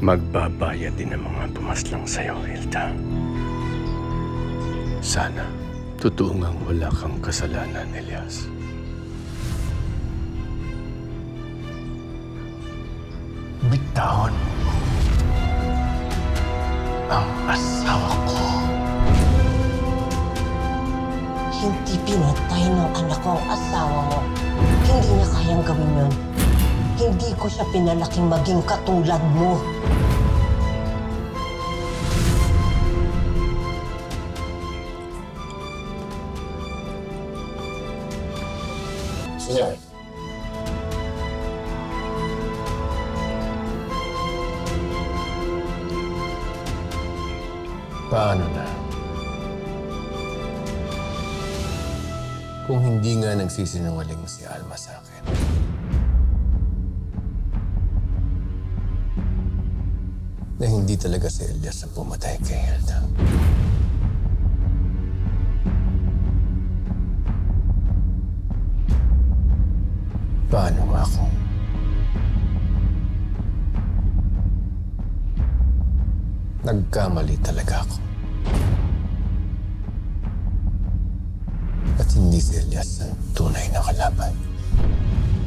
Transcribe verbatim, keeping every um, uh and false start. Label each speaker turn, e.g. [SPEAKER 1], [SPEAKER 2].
[SPEAKER 1] magbabayad din ang mga pumaslang sa'yo, Hilda. Sana, totoo ngang wala kang kasalanan, Elias.
[SPEAKER 2] Bitawan ang asawa ko.
[SPEAKER 3] Hindi pinatay ng anak ko ang asawa mo. Hindi niya kayang gawin yun. Hindi ko siya pinalaking maging katulad mo.
[SPEAKER 2] Senyor.
[SPEAKER 4] Paano na? Kung hindi nga nagsisinungaling si Alma sa akin. Na hindi talaga si Elias ang pumatay kay Hilda. Paano nga ako? Nagkamali talaga ako. At hindi si Elias ang tunay na kalaban.